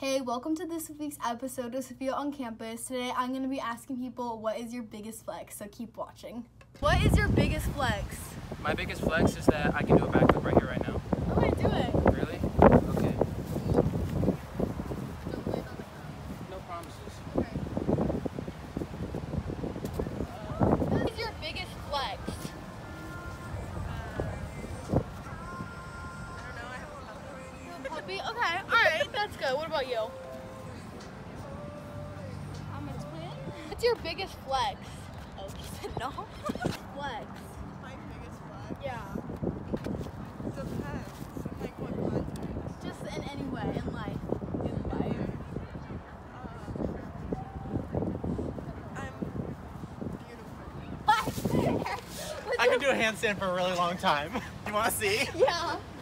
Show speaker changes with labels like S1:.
S1: Hey, welcome to this week's episode of Sofia on Campus. Today I'm going to be asking people, what is your biggest flex? So keep watching. What is your biggest flex?
S2: My biggest flex is that I can do a backflip right here, right now.
S1: Okay, do it.
S2: Really? Okay. No promises.
S1: Okay. What is your biggest flex? Puppy? Okay, alright, that's good. What about you?
S3: I'm a twin.
S1: What's your biggest flex?
S3: Oh, you said no?
S1: Flex.
S3: My biggest flex?
S1: Yeah.
S3: Depends. Like what context?
S1: Just in any way, in life.
S3: I'm beautiful.
S1: What?
S4: I can do a handstand for a really long time. You want to see?
S1: Yeah.